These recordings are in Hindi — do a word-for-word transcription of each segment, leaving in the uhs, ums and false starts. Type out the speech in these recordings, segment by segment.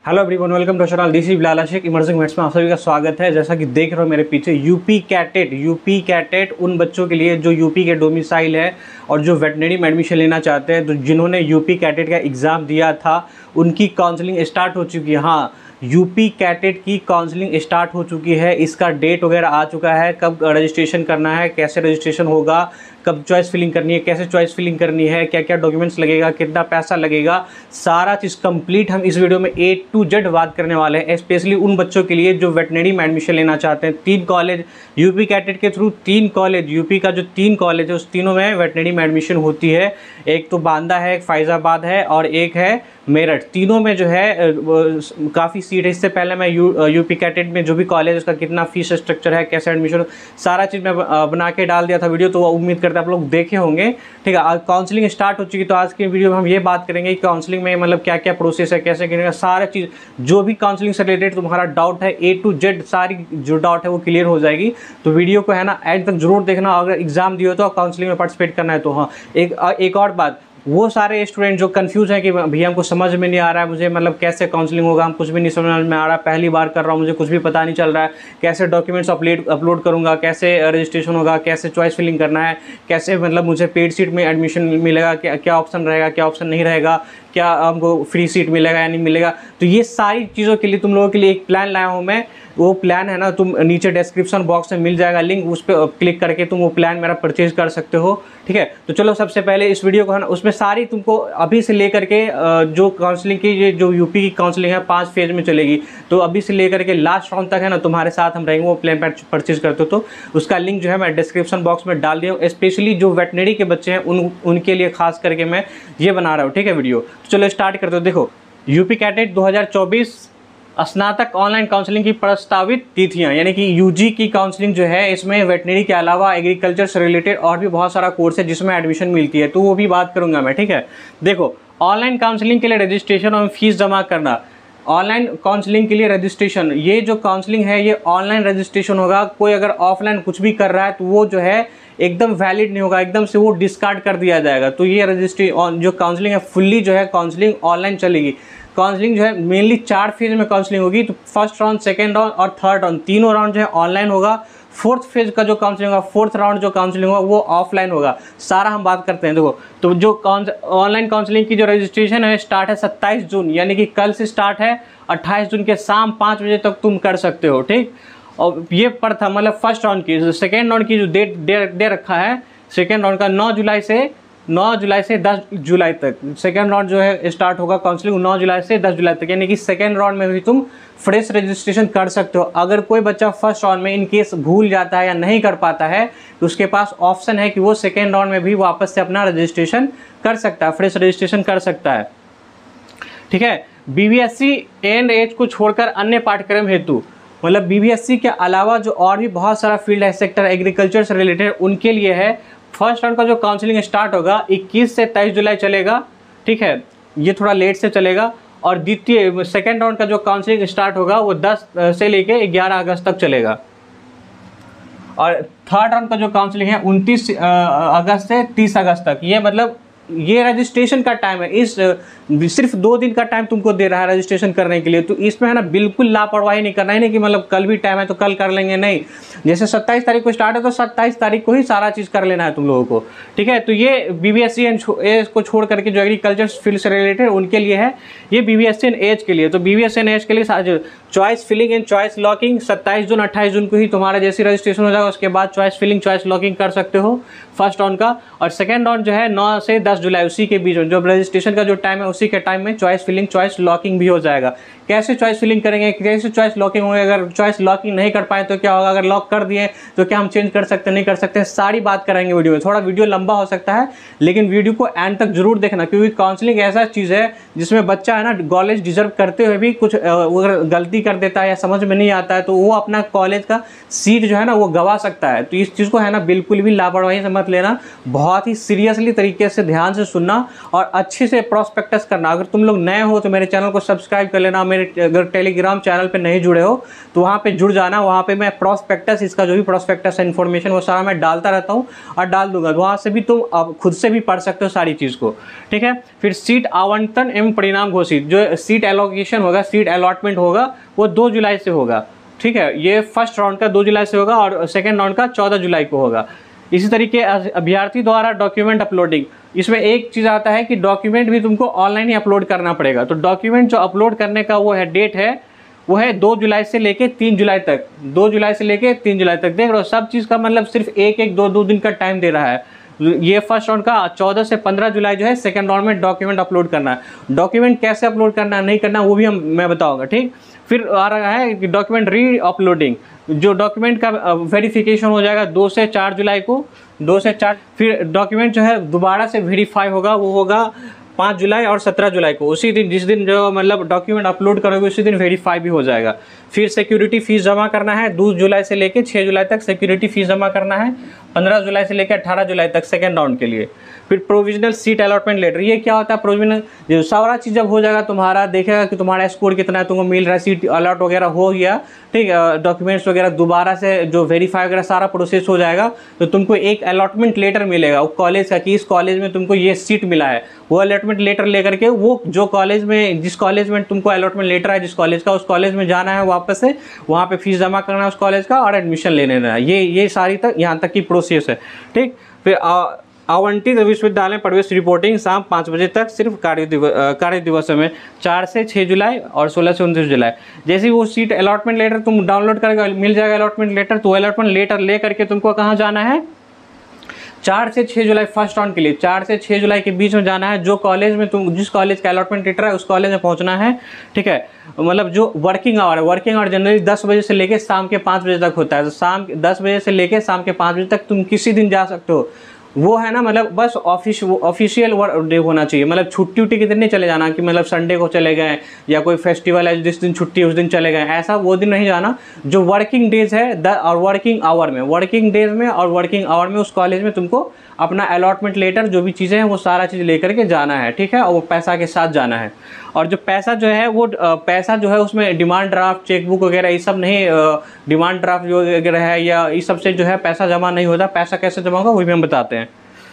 Hello everyone, welcome to channel this is Bilal Ashiq. Emerging maths में आप सभी का स्वागत है। जैसा कि देख रहे हो मेरे पीछे यूपी कैटेट यूपी कैटेट उन बच्चों के लिए जो यूपी के डोमिसाइल है और जो वेटनरी में एडमिशन लेना चाहते हैं, तो जिन्होंने यूपी कैटेट का एग्ज़ाम दिया था उनकी काउंसलिंग स्टार्ट हो चुकी है। हाँ, यूपी कैटेट की काउंसलिंग स्टार्ट हो चुकी है। इसका डेट वगैरह आ चुका है, कब रजिस्ट्रेशन करना है, कैसे रजिस्ट्रेशन होगा, कब चॉइस फिलिंग करनी है, कैसे चॉइस फिलिंग करनी है, क्या क्या डॉक्यूमेंट्स लगेगा, कितना पैसा लगेगा, सारा चीज़ कंप्लीट हम इस वीडियो में ए टू जेड बात करने वाले हैं। स्पेशली उन बच्चों के लिए जो वेटनरी में एडमिशन लेना चाहते हैं। तीन कॉलेज यूपी कैटेट के थ्रू, तीन कॉलेज यूपी का जो तीन कॉलेज है उस तीनों में वेटनरी में एडमिशन होती है। एक तो बांदा है, एक फैज़ाबाद है और एक है मेरठ। तीनों में जो है काफ़ी सीट है। इससे पहले मैं यू यूपी कैटेट में जो भी कॉलेज उसका कितना फीस स्ट्रक्चर है, कैसे एडमिशन, सारा चीज़ मैं बना के डाल दिया था वीडियो, तो उम्मीद करते हैं आप लोग देखे होंगे। ठीक है, आज काउंसलिंग स्टार्ट हो चुकी, तो आज के वीडियो में हम ये बात करेंगे कि काउंसलिंग में मतलब क्या क्या प्रोसेस है, कैसे करेंगे, सारा चीज़ जो भी काउंसलिंग से रिलेटेड तुम्हारा डाउट है ए टू जेड सारी जो डाउट है वो क्लियर हो जाएगी। तो वीडियो को है ना एंड तक जरूर देखना। अगर एग्जाम दिए हो तो काउंसलिंग में पार्टिसिपेट करना है तो हाँ। एक एक और बात, वो सारे स्टूडेंट जो कंफ्यूज हैं कि भैया हमको समझ में नहीं आ रहा है, मुझे मतलब कैसे काउंसलिंग होगा, हम कुछ भी नहीं समझ में आ रहा है, पहली बार कर रहा हूँ, मुझे कुछ भी पता नहीं चल रहा है, कैसे डॉक्यूमेंट्स अपलोड अपलोड करूँगा, कैसे रजिस्ट्रेशन होगा, कैसे चॉइस फिलिंग करना है, कैसे मतलब मुझे पेड सीट में एडमिशन मिलेगा, क्या क्या ऑप्शन रहेगा, क्या ऑप्शन नहीं रहेगा, क्या हमको फ्री सीट मिलेगा या नहीं मिलेगा। तो ये सारी चीज़ों के लिए तुम लोगों के लिए एक प्लान लाया हूँ मैं। वो प्लान है ना, तुम नीचे डिस्क्रिप्शन बॉक्स में मिल जाएगा लिंक, उस पर क्लिक करके तुम वो प्लान मेरा परचेज कर सकते हो। ठीक है, तो चलो सबसे पहले इस वीडियो को है ना, उसमें सारी तुमको अभी से लेकर के जो काउंसलिंग की जो यूपी की काउंसलिंग है पांच फेज में चलेगी, तो अभी से लेकर के लास्ट राउंड तक है ना तुम्हारे साथ हम रहेंगे। वो प्लान परचेज करते हो तो उसका लिंक जो है मैं डिस्क्रिप्शन बॉक्स में डाल दिया हूँ। स्पेशली जो वेटनरी के बच्चे हैं उन उनके लिए खास करके मैं ये बना रहा हूँ। ठीक है वीडियो, तो चलो स्टार्ट करते हो। देखो, यूपी कैटेट दो हज़ार चौबीस स्नातक ऑनलाइन काउंसलिंग की प्रस्तावित तिथियां, यानी कि यूजी की काउंसलिंग जो है इसमें वेटनरी के अलावा एग्रीकल्चर से रिलेटेड और भी बहुत सारा कोर्स है जिसमें एडमिशन मिलती है, तो वो भी बात करूंगा मैं। ठीक है, देखो, ऑनलाइन काउंसलिंग के लिए रजिस्ट्रेशन और फीस जमा करना। ऑनलाइन काउंसलिंग के लिए रजिस्ट्रेशन, ये जो काउंसलिंग है ये ऑनलाइन रजिस्ट्रेशन होगा। कोई अगर ऑफलाइन कुछ भी कर रहा है तो वो जो है एकदम वैलिड नहीं होगा, एकदम से वो डिस्कार्ड कर दिया जाएगा। तो ये रजिस्ट्री जो काउंसलिंग है फुल्ली जो है काउंसलिंग ऑनलाइन चलेगी। काउंसलिंग जो है मेनली चार फेज में काउंसलिंग होगी, तो फर्स्ट राउंड, सेकेंड राउंड और थर्ड राउंड, तीनों राउंड जो है ऑनलाइन होगा। फोर्थ फेज का जो काउंसलिंग होगा, फोर्थ राउंड जो काउंसलिंग होगा वो ऑफलाइन होगा। सारा हम बात करते हैं। देखो, तो जो ऑनलाइन काउंसलिंग की जो रजिस्ट्रेशन है स्टार्ट है सत्ताईस जून, यानी कि कल से स्टार्ट है। अट्ठाईस जून के शाम पाँच बजे तक तुम कर सकते हो। ठीक, और ये प्रथम मतलब फर्स्ट राउंड की, सेकेंड राउंड की जो डेट दे, दे रखा है, सेकेंड राउंड का नौ जुलाई से नौ जुलाई से दस जुलाई तक सेकेंड राउंड जो है स्टार्ट होगा काउंसलिंग, नौ जुलाई से दस जुलाई तक, यानी कि सेकेंड राउंड में भी तुम फ्रेश रजिस्ट्रेशन कर सकते हो। अगर कोई बच्चा फर्स्ट राउंड में इन केस भूल जाता है या नहीं कर पाता है तो उसके पास ऑप्शन है कि वो सेकेंड राउंड में भी वापस से अपना रजिस्ट्रेशन कर सकता है, फ्रेश रजिस्ट्रेशन कर सकता है। ठीक है, बीबीएससी एंड एज को छोड़कर अन्य पाठ्यक्रम हेतु, मतलब बीबीएससी के अलावा जो और भी बहुत सारा फील्ड है, सेक्टर एग्रीकल्चर से रिलेटेड, उनके लिए है। फर्स्ट राउंड का जो काउंसलिंग स्टार्ट होगा इक्कीस से तेईस जुलाई चलेगा। ठीक है, ये थोड़ा लेट से चलेगा। और द्वितीय सेकेंड राउंड का जो काउंसलिंग स्टार्ट होगा वो दस से लेके ग्यारह अगस्त तक चलेगा। और थर्ड राउंड का जो काउंसलिंग है उनतीस अगस्त से तीस अगस्त तक। ये मतलब ये रजिस्ट्रेशन का टाइम है, इस सिर्फ दो दिन का टाइम तुमको दे रहा है रजिस्ट्रेशन करने के लिए। तो इसमें है ना बिल्कुल लापरवाही नहीं करना है, नहीं कि मतलब कल भी टाइम है तो कल कर लेंगे, नहीं। जैसे सत्ताईस तारीख को स्टार्ट है तो सत्ताईस तारीख को ही सारा चीज़ कर लेना है तुम लोगों को। ठीक है, तो ये बीबीएससी एंड एज को छोड़ करके जो एग्रीकल्चर फील्ड से रिलेटेड उनके लिए है, ये बीबीएससी एंड एज के लिए। तो बीबीएससी एंड एज के लिए choice filling and choice locking सत्ताईस जून अट्ठाईस जून को ही तुम्हारा जैसी रजिस्ट्रेशन हो जाएगा, उसके बाद चॉइस फिलिंग चॉइस लॉकिंग कर सकते हो फर्स्ट राउंड का। और सेकेंड राउंड जो है नौ से दस जुलाई, उसी के बीच में जो रजिस्ट्रेशन का जो टाइम है उसी के टाइम में चॉइस फिलिंग चॉइस लॉकिंग भी हो जाएगा। कैसे चॉइस फिलिंग करेंगे, कैसे चॉइस लॉकिंग होगी, अगर चॉइस लॉकिंग नहीं कर पाए तो क्या होगा, अगर लॉक कर दिए तो क्या हम चेंज कर सकते हैं, नहीं कर सकते हैं, सारी बात करेंगे वीडियो में। थोड़ा वीडियो लंबा हो सकता है लेकिन वीडियो को एंड तक जरूर देखना, क्योंकि काउंसलिंग ऐसा चीज़ है जिसमें बच्चा है ना कॉलेज डिजर्व करते हुए भी कुछ अगर गलती कर देता है या समझ में नहीं आता है तो वो अपना कॉलेज का सीट जो है ना वो गवा सकता है। तो इस चीज़ को है ना बिल्कुल भी लापरवाही से मत लेना, बहुत ही सीरियसली तरीके से ध्यान ध्यान से सुनना और अच्छे से प्रोस्पेक्टस करना। अगर तुम लोग नए हो तो मेरे चैनल को सब्सक्राइब कर लेना। मेरे अगर टेलीग्राम चैनल पे नहीं जुड़े हो तो वहाँ पे जुड़ जाना। वहाँ पे मैं प्रोस्पेक्टस, इसका जो भी प्रोस्पेक्टस है, इन्फॉर्मेशन वो सारा मैं डालता रहता हूँ और डाल दूंगा। वहाँ से भी तुम अब खुद से भी पढ़ सकते हो सारी चीज़ को, ठीक है। फिर सीट आवंटन एवं परिणाम घोषित, जो सीट एलोकेशन होगा, सीट अलॉटमेंट होगा, वो दो जुलाई से होगा, ठीक है। ये फर्स्ट राउंड का दो जुलाई से होगा और सेकेंड राउंड का चौदह जुलाई को होगा। इसी तरीके अभ्यर्थी द्वारा डॉक्यूमेंट अपलोडिंग, इसमें एक चीज़ आता है कि डॉक्यूमेंट भी तुमको ऑनलाइन ही अपलोड करना पड़ेगा। तो डॉक्यूमेंट जो अपलोड करने का वो है डेट है, वो है दो जुलाई से लेके तीन जुलाई तक। दो जुलाई से लेके तीन जुलाई तक देख रहे हो, सब चीज़ का मतलब सिर्फ एक एक दो दो दिन का टाइम दे रहा है। ये फर्स्ट राउंड का चौदह से पंद्रह जुलाई जो है सेकंड राउंड में डॉक्यूमेंट अपलोड करना है। डॉक्यूमेंट कैसे अपलोड करना है, नहीं करना, वो भी हम मैं बताऊंगा, ठीक। फिर आ रहा है कि डॉक्यूमेंट री अपलोडिंग, जो डॉक्यूमेंट का वेरिफिकेशन हो जाएगा दो से चार जुलाई को, दो से चार। फिर डॉक्यूमेंट जो है दोबारा से वेरीफाई होगा, वो होगा पाँच जुलाई और सत्रह जुलाई को। उसी दिन, जिस दिन जो मतलब डॉक्यूमेंट अपलोड करोगे उसी दिन वेरीफाई भी हो जाएगा। फिर सिक्योरिटी फीस जमा करना है, दो जुलाई से लेकर छः जुलाई तक सिक्योरिटी फीस जमा करना है, पंद्रह जुलाई से लेकर अठारह जुलाई तक सेकेंड राउंड के लिए। फिर प्रोविजनल सीट अलॉटमेंट लेटर, ये क्या होता है? प्रोविजनल, जो सारा चीज़ जब हो जाएगा तुम्हारा, देखेगा कि तुम्हारा स्कोर कितना है, तुमको मिल रहा है, सीट अलॉट वगैरह हो गया, ठीक, डॉक्यूमेंट्स वगैरह दोबारा से जो वेरीफाई वगैरह सारा प्रोसेस हो जाएगा, तो तुमको एक अलॉटमेंट लेटर मिलेगा वो कॉलेज का कि इस कॉलेज में तुमको ये सीट मिला है। वो अलॉटमेंट लेटर लेकर के वो जो कॉलेज में, जिस कॉलेज में तुमको अलॉटमेंट लेटर है जिस कॉलेज का, उस कॉलेज में जाना है वापस से, वहाँ पे फीस जमा करना है उस कॉलेज का और एडमिशन ले लेना है। ये ये सारी तक यहाँ तक की प्रोसेस है, ठीक। फिर आवंटित विश्वविद्यालय प्रवेश रिपोर्टिंग शाम पाँच बजे तक, सिर्फ कार्य दिवस कार्य दिवस में चार से छः जुलाई और सोलह से उनतीस जुलाई। जैसे ही वो सीट अलॉटमेंट लेटर तुम डाउनलोड करके मिल जाएगा अलॉटमेंट लेटर, तो अलॉटमेंट लेटर ले करके तुमको कहाँ जाना है? चार से छः जुलाई फर्स्ट राउंड के लिए, चार से छः जुलाई के बीच में जाना है। जो कॉलेज में तुम, जिस कॉलेज का अलॉटमेंट लेटर है उस कॉलेज में पहुंचना है, ठीक है। मतलब जो वर्किंग आवर है, वर्किंग आवर जनरली दस बजे से लेके शाम के पाँच बजे तक होता है। तो शाम दस बजे से लेके शाम के पाँच बजे तक तुम किसी दिन जा सकते हो। वो है ना, मतलब बस ऑफिस ऑफिशियल डे होना चाहिए। मतलब छुट्टी उट्टी के दिन नहीं चले जाना कि मतलब संडे को चले गए या कोई फेस्टिवल है जिस दिन छुट्टी उस दिन चले गए, ऐसा वो दिन नहीं जाना। जो वर्किंग डेज है द और वर्किंग आवर में, वर्किंग डेज में और वर्किंग आवर में उस कॉलेज में तुमको अपना अलॉटमेंट लेटर, जो भी चीज़ें हैं वो सारा चीज़ लेकर के जाना है, ठीक है। और वो पैसा के साथ जाना है। और जो पैसा जो है वो पैसा जो है उसमें डिमांड ड्राफ्ट, चेकबुक वगैरह ये सब नहीं, डिमांड ड्राफ्ट जो वगैरह है या इस सब से जो है पैसा जमा नहीं होता। पैसा कैसे जमा होगा वो भी हम बताते हैं,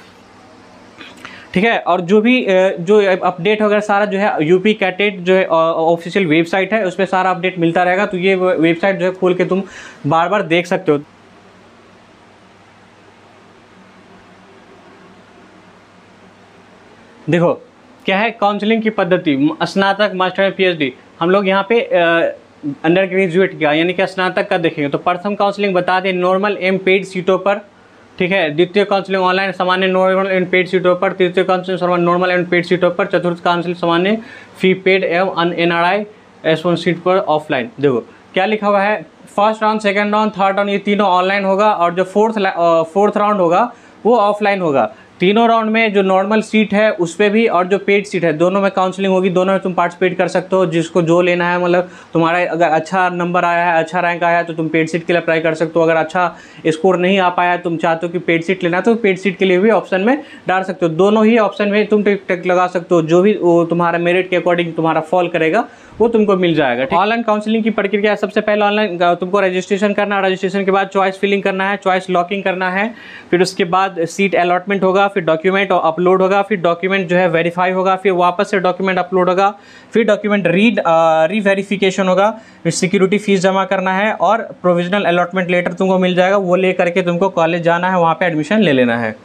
ठीक है। और जो भी जो अपडेट वगैरह सारा जो है यूपी कैटेट जो है ऑफिशियल वेबसाइट है, उस पर सारा अपडेट मिलता रहेगा। तो ये वेबसाइट जो है खोल के तुम बार बार देख सकते हो। देखो क्या है काउंसलिंग की पद्धति, स्नातक, मास्टर, पीएचडी। हम लोग यहाँ पे अंडर ग्रेजुएट का यानी कि स्नातक का देखेंगे। तो प्रथम काउंसलिंग बता दें नॉर्मल एम पेड सीटों पर, ठीक है। द्वितीय काउंसलिंग ऑनलाइन सामान्य नॉर्मल एंड पेड सीटों पर। तृतीय काउंसलिंग नॉर्मल एंड पेड सीटों पर। चतुर्थ काउंसलिंग सामान्य फी पेड एवं N R I S one seat पर ऑफलाइन। देखो क्या लिखा हुआ है, first round, second round, third round, ये तीनों ऑनलाइन होगा और जो फोर्थ फोर्थ राउंड होगा वो ऑफलाइन होगा। तीनों राउंड में जो नॉर्मल सीट है उस पर भी और जो पेड सीट है दोनों में काउंसलिंग होगी। दोनों में तुम पार्टिसिपेट कर सकते हो, जिसको जो लेना है। मतलब तुम्हारा अगर अच्छा नंबर आया है, अच्छा रैंक आया है तो तुम पेड सीट के लिए अप्लाई कर सकते हो। अगर अच्छा स्कोर नहीं आ पाया है, तुम चाहते हो कि पेड सीट लेना, तो पेड सीट के लिए भी ऑप्शन में डाल सकते हो। दोनों ही ऑप्शन में तुम टिक टिक लगा सकते हो। जो भी वो तुम्हारा मेरिट के अकॉर्डिंग तुम्हारा फॉल करेगा वो तुमको मिल जाएगा। ऑनलाइन काउंसलिंग की प्रक्रिया, सबसे पहले ऑनलाइन तुमको रजिस्ट्रेशन करना है। रजिस्ट्रेशन के बाद चॉइस फिलिंग करना है, चॉइस लॉकिंग करना है। फिर उसके बाद सीट अलॉटमेंट होगा, फिर डॉक्यूमेंट अपलोड होगा, फिर डॉक्यूमेंट जो है वेरीफाई होगा, फिर वापस से डॉक्यूमेंट अपलोड होगा, फिर डॉक्यूमेंट रीड री वेरिफिकेशन होगा, फिर सिक्योरिटी फीस जमा करना है और प्रोविजनल अलॉटमेंट लेटर तुमको मिल जाएगा। वो ले करके तुमको कॉलेज जाना है, वहाँ पे एडमिशन ले लेना है।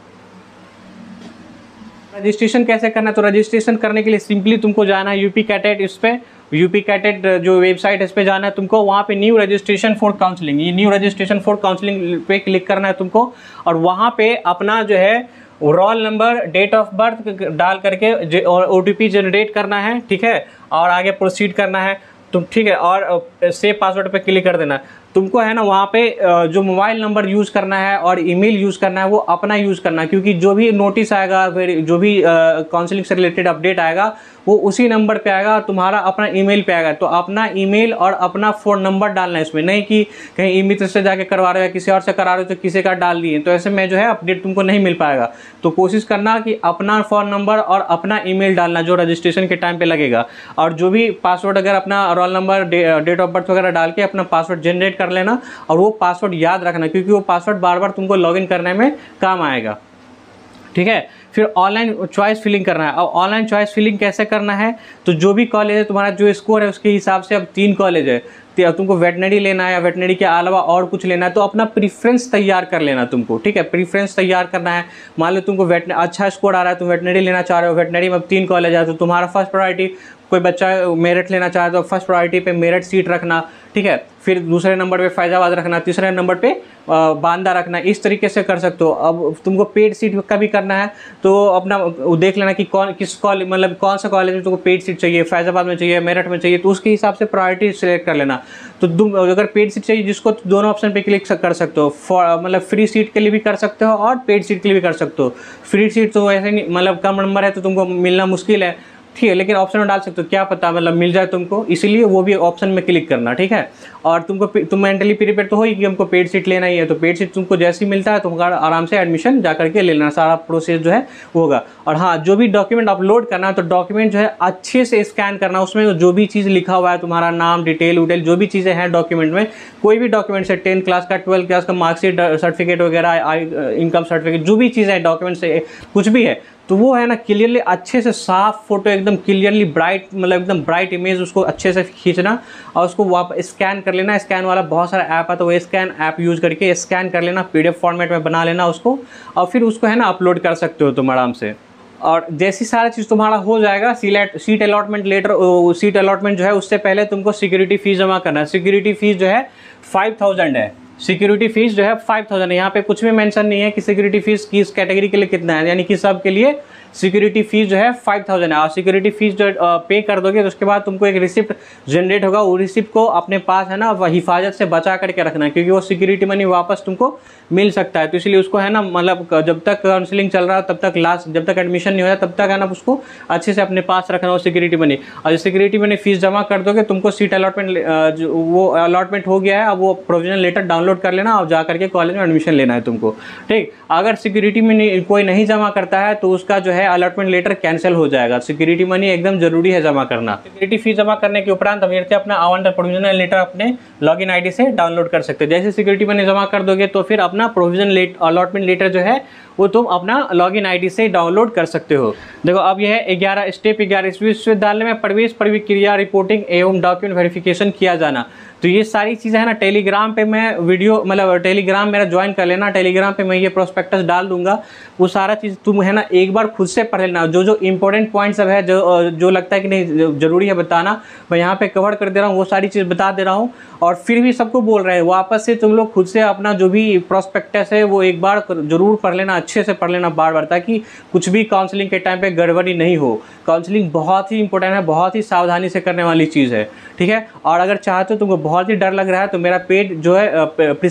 रजिस्ट्रेशन कैसे करना है? तो रजिस्ट्रेशन करने के लिए सिंपली तुमको जाना है यूपी कैटेट, इस पे यूपी कैटेट जो वेबसाइट है इस पे जाना है तुमको। वहाँ पे न्यू रजिस्ट्रेशन फॉर काउंसलिंग, ये न्यू रजिस्ट्रेशन फॉर काउंसलिंग पे क्लिक करना है तुमको। और वहाँ पे अपना जो है roll number, date of birth डाल करके और ओटीपी जनरेट करना है, ठीक है। और आगे प्रोसीड करना है तुम, ठीक है। और सेव पासवर्ड पे क्लिक कर देना। तुमको है ना वहाँ पे जो मोबाइल नंबर यूज़ करना है और ईमेल यूज़ करना है वो अपना यूज़ करना है, क्योंकि जो भी नोटिस आएगा, फिर जो भी काउंसलिंग से रिलेटेड अपडेट आएगा वो उसी नंबर पे आएगा, तुम्हारा अपना ईमेल पे आएगा। तो अपना ईमेल और अपना फ़ोन नंबर डालना है इसमें, नहीं कि कहीं ई मित्र से जाके करवा रहे हो या किसी और से करा रहे हो तो किसी का डाल दिए, तो ऐसे में जो है अपडेट तुमको नहीं मिल पाएगा। तो कोशिश करना कि अपना फ़ोन नंबर और अपना ईमेल डालना जो रजिस्ट्रेशन के टाइम पे लगेगा, और जो भी पासवर्ड अगर अपना roll number, date of birth वगैरह डाल के अपना पासवर्ड जनरेट कर लेना, और वो पासवर्ड याद रखना, क्योंकि वो पासवर्ड बार बार तुमको लॉगिन करने में काम आएगा। ठीक है। फिर ऑनलाइन चॉइस फिलिंग करना है। अब ऑनलाइन चॉइस फिलिंग कैसे करना है, तो जो भी कॉलेज है तुम्हारा जो स्कोर है उसके हिसाब से, अब तीन कॉलेज है, तुमको वेटनरी लेना है या वेटनरी के अलावा और कुछ लेना है, तो अपना प्रीफ्रेंस तैयार कर लेना तुमको। ठीक है, प्रीफ्रेंस तैयार करना है। मान लो तुमको वेटनरी अच्छा स्कोर आ रहा है, तुम वेटनरी लेना चाह रहे हो, वेटनरी में अब तीन कॉलेज है, तो तुम्हारा फर्स्ट प्रायोरिटी, कोई बच्चा मेरिट लेना चाहे तो फर्स्ट प्रायोरिटी पे मेरिट सीट रखना। ठीक है, फिर दूसरे नंबर पे फैजाबाद रखना, तीसरे नंबर पे बांदा रखना। इस तरीके से कर सकते हो। अब तुमको पेड सीट का भी करना है तो अपना देख लेना कि कौन किस कॉलेज, मतलब कौन सा कॉलेज में तुमको पेड सीट चाहिए, फैजाबाद में चाहिए, मेरठ में चाहिए, तो उसके हिसाब से प्रायोरिटी सिलेक्ट कर लेना। तो तुम अगर पेड सीट चाहिए जिसको, तो दोनों ऑप्शन पे क्लिक कर सकते हो। मतलब फ्री सीट के लिए भी कर सकते हो और पेड सीट के लिए भी कर सकते हो। फ्री सीट तो ऐसे नहीं, मतलब कम नंबर है तो तुमको मिलना मुश्किल है, ठीक है, लेकिन ऑप्शन में डाल सकते हो, क्या पता मतलब मिल जाए तुमको, इसीलिए वो भी ऑप्शन में क्लिक करना। ठीक है, और तुमको तुम मेंटली प्रिपेयर तो हो ही कि हमको पेड सीट लेना ही है, तो पेड सीट तुमको जैसे ही मिलता है तुमको आराम से एडमिशन जा करके ले लेना, सारा प्रोसेस जो है वो होगा। और हाँ, जो भी डॉक्यूमेंट अपलोड करना है तो डॉक्यूमेंट जो है अच्छे से स्कैन करना, उसमें जो भी चीज़ लिखा हुआ है, तुम्हारा नाम, डिटेल उटेल जो भी चीज़ें हैं डॉक्यूमेंट में, कोई भी डॉक्यूमेंट है, टेंथ क्लास का, ट्वेल्थ क्लास का मार्कशीट, सर्टिफिकेट वगैरह, इनकम सर्टिफिकेट, जो भी चीज़ें हैं डॉक्यूमेंट से कुछ भी है, तो वो है ना क्लियरली अच्छे से साफ फोटो, एकदम क्लियरली ब्राइट, मतलब एकदम ब्राइट इमेज उसको अच्छे से खींचना और उसको वापस स्कैन कर लेना। स्कैन वाला बहुत सारा ऐप आता है, वो स्कैन ऐप यूज़ करके स्कैन कर लेना, पीडीएफ फॉर्मेट में बना लेना उसको, और फिर उसको है ना अपलोड कर सकते हो तुम आराम से। और जैसी सारा चीज़ तुम्हारा हो जाएगा, select seat allotment letter, seat allotment जो है उससे पहले तुमको सिक्योरिटी फीस जमा करना है। सिक्योरिटी फीस जो है फाइव थाउजेंड है। सिक्योरिटी फीस जो है फाइव थाउजेंड है। यहाँ पे कुछ भी मेंशन नहीं है कि सिक्योरिटी फीस किस कैटेगरी के लिए कितना है, यानी कि सब के लिए सिक्योरिटी फीस जो है फाइव थाउजेंड है। और सिक्योरिटी फीस जो पे कर दोगे तो उसके बाद तुमको एक रिसिप्ट जनरेट होगा, वो रिसिप्ट को अपने पास है ना हिफाजत से बचा करके रखना है, क्योंकि वो सिक्योरिटी मनी वापस तुमको मिल सकता है। तो इसलिए उसको है ना, मतलब जब तक काउंसलिंग चल रहा है तब तक, लास्ट जब तक एडमिशन नहीं होता तब तक है ना उसको अच्छे से अपने पास रखना हो सिक्योरिटी मनी। और सिक्योरिटी मनी फीस जमा कर दोगे, तुमको सीट अलॉटमेंट, वो अलॉटमेंट हो गया है, अब वो प्रोविजनल लेटर डाउनलोड कर लेना और जा करके कॉलेज में एडमिशन लेना है तुमको। ठीक, अगर सिक्योरिटी मनी कोई नहीं जमा करता है तो उसका जो है अलॉटमेंट लेटर कैंसिल हो जाएगा। सिक्योरिटी मनी एकदम जरूरी है जमा करना। सिक्योरिटी फीस जमा करने के उपरांत अभ्यर्थी अपना आवंटन प्रोविजनल लेटर अपने लॉगिन आईडी से डाउनलोड कर सकते हैं। जैसे सिक्योरिटी मनी जमा कर दोगे तो फिर अपना प्रोविजन लेट अलॉटमेंट लेटर जो है वो तुम अपना लॉगिन आईडी से डाउनलोड कर सकते हो। देखो अब यह है ग्यारह स्टेप ग्यारह, विश्वविद्यालय में प्रवेश प्रक्रिया रिपोर्टिंग एवं डॉक्यूमेंट वेरिफिकेशन किया जाना। तो ये सारी चीज़ें है ना टेलीग्राम पे मैं वीडियो, मतलब टेलीग्राम मेरा ज्वाइन कर लेना, टेलीग्राम पे मैं ये प्रोस्पेक्टस डाल दूंगा, वो सारा चीज़ तुम है ना एक बार खुद से पढ़ लेना। जो जो इंपॉर्टेंट पॉइंट सब है, जो जो लगता है कि नहीं ज़रूरी है बताना, मैं यहाँ पे कवर कर दे रहा हूँ, वो सारी चीज़ बता दे रहा हूँ। और फिर भी सबको बोल रहे हैं वापस से तुम लोग खुद से अपना जो भी प्रोस्पेक्टस है वो एक बार जरूर पढ़ लेना, अच्छे से पढ़ लेना बार बार, ताकि कुछ भी काउंसलिंग के टाइम पे गड़बड़ी नहीं हो। काउंसलिंग बहुत ही इंपॉर्टेंट है, बहुत ही सावधानी से करने वाली चीज़ है। ठीक है, और अगर चाहते हो तुमको बहुत ही डर लग रहा है तो मेरा पेड जो है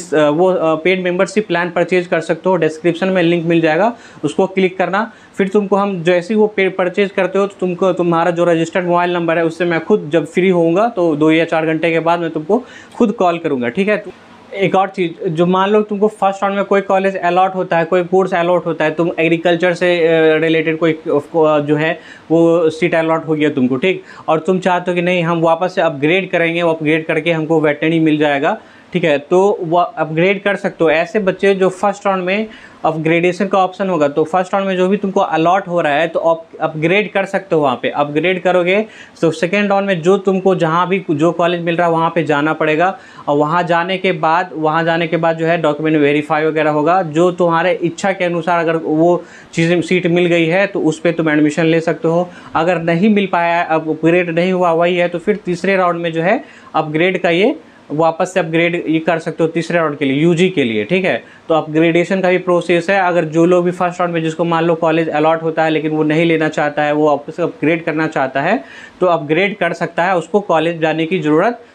वो पेड मेंबरशिप प्लान परचेज कर सकते हो, डिस्क्रिप्शन में लिंक मिल जाएगा, उसको क्लिक करना। फिर तुमको हम जैसे ही वो पेड परचेज करते हो तो तुमको तुम्हारा जो रजिस्टर्ड मोबाइल नंबर है उससे मैं खुद जब फ्री होऊंगा तो दो या चार घंटे के बाद मैं तुमको खुद कॉल करूँगा। ठीक है, एक और चीज़, जो मान लो तुमको फर्स्ट राउंड में कोई कॉलेज अलॉट होता है, कोई कोर्स अलॉट होता है, तुम एग्रीकल्चर से रिलेटेड कोई जो है वो सीट अलॉट हो गया तुमको, ठीक, और तुम चाहते हो कि नहीं हम वापस से अपग्रेड करेंगे, वो अपग्रेड करके हमको वेटरनरी मिल जाएगा, ठीक है, तो वो अपग्रेड कर सकते हो। ऐसे बच्चे जो फर्स्ट राउंड में अपग्रेडेशन का ऑप्शन होगा, तो फर्स्ट राउंड में जो भी तुमको अलॉट हो रहा है तो अपग्रेड कर सकते हो। वहाँ पे अपग्रेड करोगे तो सेकेंड राउंड में जो तुमको जहाँ भी जो कॉलेज मिल रहा है वहाँ पे जाना पड़ेगा, और वहाँ जाने के बाद वहाँ जाने के बाद जो है डॉक्यूमेंट वेरीफाई वगैरह होगा, जो तुम्हारे इच्छा के अनुसार अगर वो चीज़ें सीट मिल गई है तो उस पर तुम एडमिशन ले सकते हो। अगर नहीं मिल पाया, अपग्रेड नहीं हुआ वही है, तो फिर तीसरे राउंड में जो है अपग्रेड का ये वापस से अपग्रेड ये कर सकते हो तीसरे राउंड के लिए, यूजी के लिए। ठीक है, तो अपग्रेडेशन का भी प्रोसेस है। अगर जो लोग भी फर्स्ट राउंड में, जिसको मान लो कॉलेज अलॉट होता है लेकिन वो नहीं लेना चाहता है, वो वापस अपग्रेड करना चाहता है तो अपग्रेड कर सकता है, उसको कॉलेज जाने की ज़रूरत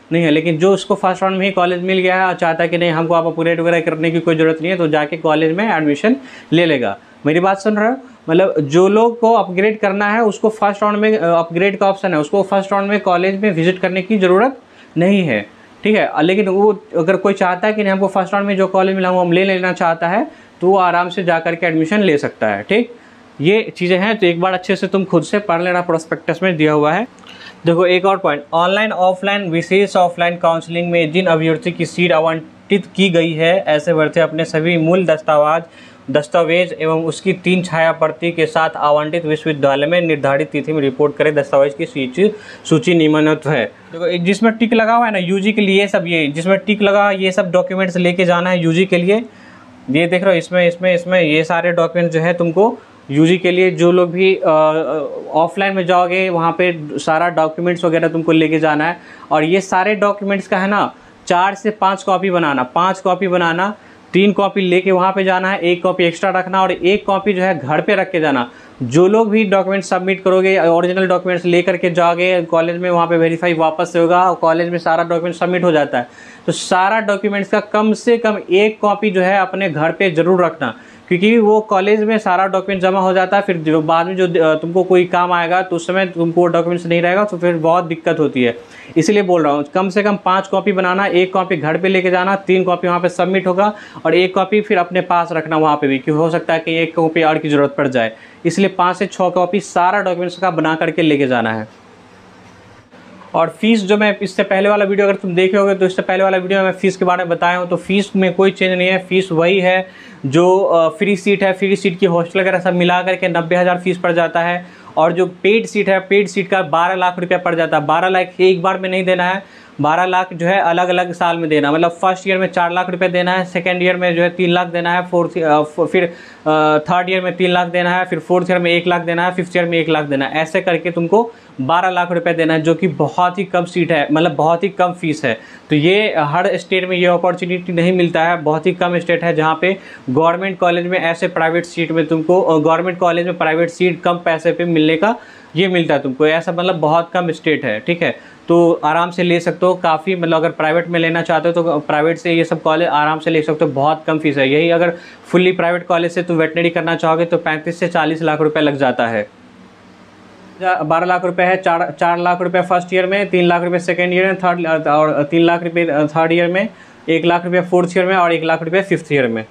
नहीं है। लेकिन जो उसको फर्स्ट राउंड में ही कॉलेज मिल गया है और चाहता है कि नहीं हमको आप अपग्रेड वगैरह करने की कोई ज़रूरत नहीं है, तो जाके कॉलेज में एडमिशन ले लेगा। मेरी बात सुन रहे हो? मतलब जो लोग को अपग्रेड करना है उसको फर्स्ट राउंड में अपग्रेड का ऑप्शन है, उसको फर्स्ट राउंड में कॉलेज में विजिट करने की ज़रूरत नहीं है, ठीक है। लेकिन वो अगर कोई चाहता है कि नहीं हमको फर्स्ट राउंड में जो कॉलेज मिला वो हम ले लेना चाहता है, तो वो आराम से जा करके एडमिशन ले सकता है, ठीक। ये चीज़ें हैं, तो एक बार अच्छे से तुम खुद से पढ़ लेना, प्रोस्पेक्टस में दिया हुआ है। देखो एक और पॉइंट, ऑनलाइन ऑफलाइन विशेष ऑफलाइन काउंसलिंग में जिन अभ्यर्थी की सीट आवंटित की गई है, ऐसे अभ्यर्थी अपने सभी मूल दस्तावेज दस्तावेज एवं उसकी तीन छाया प्रति के साथ आवंटित विश्वविद्यालय में निर्धारित तिथि में रिपोर्ट करें। दस्तावेज की सूची सूची निम्नलिखित है। देखो एक जिसमें टिक लगा हुआ है ना यूजी के लिए, सब ये जिसमें टिक लगा ये सब डॉक्यूमेंट्स लेके जाना है यूजी के लिए। ये देख रहे हो इसमें इसमें इसमें ये सारे डॉक्यूमेंट्स जो है तुमको यूजी के लिए, जो लोग भी ऑफलाइन में जाओगे वहाँ पे सारा डॉक्यूमेंट्स वगैरह तुमको लेके जाना है। और ये सारे डॉक्यूमेंट्स का है ना चार से पाँच कॉपी बनाना, पाँच कॉपी बनाना, तीन कॉपी लेके वहाँ पे जाना है, एक कॉपी एक्स्ट्रा रखना और एक कॉपी जो है घर पे रख के जाना। जो लोग भी डॉक्यूमेंट सबमिट करोगे ओरिजिनल डॉक्यूमेंट्स लेकर के जाओगे कॉलेज में, वहाँ पे वेरीफाई वापस से होगा और कॉलेज में सारा डॉक्यूमेंट सबमिट हो जाता है। तो सारा डॉक्यूमेंट्स का कम से कम एक कॉपी जो है अपने घर पे ज़रूर रखना, क्योंकि वो कॉलेज में सारा डॉक्यूमेंट जमा हो जाता है, फिर जो बाद में जो तुमको कोई काम आएगा तो उस समय तुमको डॉक्यूमेंट्स नहीं रहेगा तो फिर बहुत दिक्कत होती है। इसलिए बोल रहा हूँ कम से कम पाँच कॉपी बनाना, एक कॉपी घर पे लेके जाना, तीन कॉपी वहाँ पे सबमिट होगा और एक कॉपी फिर अपने पास रखना वहाँ पे भी, क्योंकि हो सकता है कि एक कॉपी और की ज़रूरत पड़ जाए। इसलिए पाँच से छः कॉपी सारा डॉक्यूमेंट्स का बना करके लेके जाना है। और फीस जो मैं इससे पहले वाला वीडियो अगर तुम देखे होगे तो इससे पहले वाला वीडियो में मैं फ़ीस के बारे में बताया हूँ, तो फीस में कोई चेंज नहीं है। फ़ीस वही है जो फ्री सीट है, फ्री सीट की हॉस्टल वगैरह सब मिला करके नब्बे हज़ार फीस पड़ जाता है। और जो पेड सीट है, पेड सीट का बारह लाख रुपया पड़ जाता है। बारह लाख एक बार में नहीं देना है, बारह लाख जो है अलग अलग साल में देना, मतलब फर्स्ट ईयर में चार लाख रुपए देना है, सेकेंड ईयर में जो है तीन लाख देना है, फोर्थ फिर थर्ड ईयर में तीन लाख देना है, फिर फोर्थ ईयर में एक लाख देना है, फिफ्थ ईयर में एक लाख देना है। ऐसे करके तुमको बारह लाख रुपए देना है, जो कि बहुत ही कम सीट है, मतलब बहुत ही कम फीस है। तो ये हर स्टेट में ये अपॉर्चुनिटी नहीं मिलता है, बहुत ही कम स्टेट है जहाँ पे गवर्नमेंट कॉलेज में ऐसे प्राइवेट सीट में तुमको गवर्नमेंट कॉलेज में प्राइवेट सीट कम पैसे पे मिलने का ये मिलता है तुमको, ऐसा मतलब बहुत कम स्टेट है, ठीक है। तो आराम से ले सकते हो, काफ़ी मतलब अगर प्राइवेट में लेना चाहते हो तो प्राइवेट से ये सब कॉलेज आराम से ले सकते हो, बहुत कम फीस है। यही अगर फुल्ली प्राइवेट कॉलेज से तुम वेटनरी करना चाहोगे तो पैंतीस से चालीस लाख रुपए लग जाता है। बारह लाख रुपए है, चार चार लाख रुपए फर्स्ट ईयर में, तीन लाख रुपए सेकेंड ईयर में, थर्ड और तीन लाख रुपए थर्ड ईयर में, एक लाख रुपये फोर्थ ईयर में और एक लाख रुपये फिफ्थ ईयर में।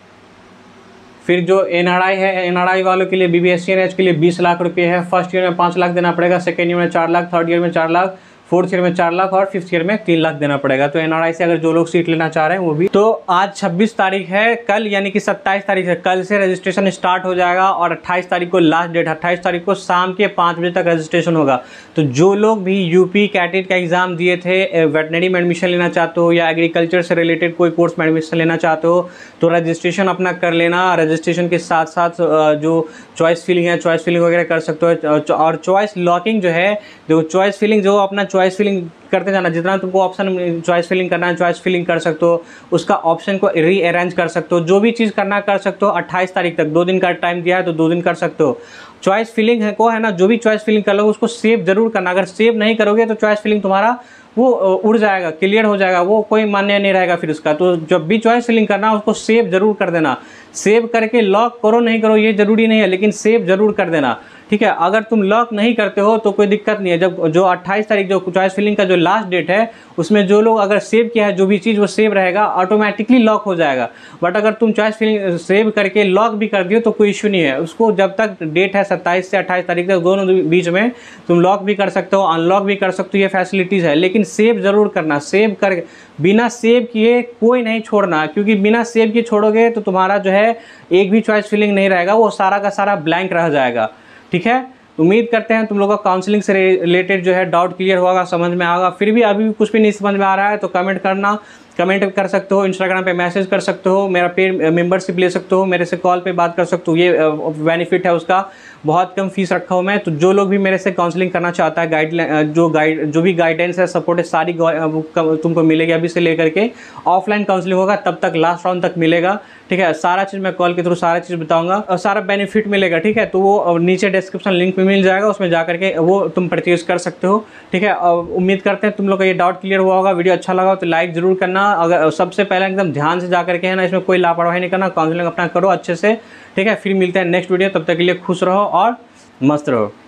फिर जो एन आर आई है, एन आर आई वालों के लिए B B S C N H के लिए बीस लाख रुपये है। फर्स्ट ईयर में पाँच लाख देना पड़ेगा, सेकेंड ईयर में चार लाख, थर्ड ईयर में चार लाख, फोर्थ ईयर में चार लाख और फिफ्थ ईयर में तीन लाख देना पड़ेगा। तो एन आर आई से अगर जो लोग सीट लेना चाह रहे हैं वो भी। तो आज छब्बीस तारीख है, कल यानी कि सत्ताईस तारीख है, कल से रजिस्ट्रेशन स्टार्ट हो जाएगा और अट्ठाईस तारीख को लास्ट डेट, अट्ठाईस तारीख को शाम के पाँच बजे तक रजिस्ट्रेशन होगा। तो जो लोग भी यूपी कैटेट का एग्जाम दिए थे, वेटनरी में एडमिशन लेना चाहते हो या एग्रीकल्चर से रिलेटेड कोई कोर्स में एडमिशन लेना चाहते हो तो रजिस्ट्रेशन अपना कर लेना। रजिस्ट्रेशन के साथ साथ जो चॉइस फिलिंग है, चॉइस फिलिंग वगैरह कर सकते हो। और चॉइस लॉकिंग जो है, जो चॉइस फिलिंग जो अपना चॉइस फिलिंग करते जाना, जितना तुमको ऑप्शन चॉइस फिलिंग करना है चॉइस फिलिंग कर सकते हो, उसका ऑप्शन को रीअरेंज कर सकते हो, जो भी चीज़ करना कर सकते हो। अट्ठाईस तारीख तक दो दिन का टाइम दिया है तो दो दिन कर सकते हो। चॉइस फिलिंग है को है ना, जो भी चॉइस फिलिंग कर लो उसको सेव जरूर करना। अगर सेव नहीं करोगे तो चॉइस फिलिंग तुम्हारा वो उड़ जाएगा, क्लियर हो जाएगा, वो कोई मान्य नहीं रहेगा फिर उसका। तो जब भी चॉइस फिलिंग करना उसको सेव जरूर कर देना। सेव करके लॉक करो नहीं करो ये जरूरी नहीं है, लेकिन सेव जरूर कर देना, ठीक है। अगर तुम लॉक नहीं करते हो तो कोई दिक्कत नहीं है। जब जो अट्ठाईस तारीख जो चॉइस फिलिंग का जो लास्ट डेट है उसमें जो लोग अगर सेव किया है जो भी चीज़ वो सेव रहेगा, ऑटोमेटिकली लॉक हो जाएगा। बट अगर तुम चॉइस फिलिंग सेव करके लॉक भी कर दियो तो कोई इश्यू नहीं है। उसको जब तक डेट है सत्ताईस से अट्ठाईस तारीख तक दोनों बीच में तुम लॉक भी कर सकते हो, अनलॉक भी कर सकते हो, ये फैसिलिटीज़ है। लेकिन सेव जरूर करना, सेव कर बिना सेव किए कोई नहीं छोड़ना, क्योंकि बिना सेव किए छोड़ोगे तो तुम्हारा जो है एक भी चॉइस फिलिंग नहीं रहेगा, वो सारा का सारा ब्लैंक रह जाएगा, ठीक है। उम्मीद करते हैं तुम लोगों का काउंसलिंग से रिलेटेड जो है डाउट क्लियर होगा, समझ में आएगा। फिर भी अभी भी कुछ भी नहीं समझ में आ रहा है तो कमेंट करना। कमेंट कर सकते हो, इंस्टाग्राम पे मैसेज कर सकते हो, मेरा पेड मेंबरशिप ले सकते हो, मेरे से कॉल पे बात कर सकते हो। ये बेनिफिट है उसका, बहुत कम फीस रखा हूँ मैं। तो जो लोग भी मेरे से काउंसलिंग करना चाहता है, गाइड जो गाइड जो भी गाइडेंस है, सपोर्ट है, सारी तुमको मिलेगी। अभी से लेकर के ऑफलाइन काउंसलिंग होगा तब तक, लास्ट राउंड तक मिलेगा, ठीक है। सारा चीज़ मैं कॉल के थ्रू सारा चीज़ बताऊंगा और सारा बेनिफिट मिलेगा, ठीक है। तो वो नीचे डिस्क्रिप्शन लिंक में मिल जाएगा, उसमें जा करके वो तुम परचेज कर सकते हो, ठीक है। उम्मीद करते हैं तुम लोग का ये डाउट क्लियर हुआ होगा। वीडियो अच्छा लगा तो लाइक जरूर करना। अगर सबसे पहले एकदम ध्यान से जा करके है ना, इसमें कोई लापरवाही नहीं करना, काउंसलिंग अपना करो अच्छे से, ठीक है। फिर मिलते हैं नेक्स्ट वीडियो, तब तक के लिए खुश रहो और मस्त रहो।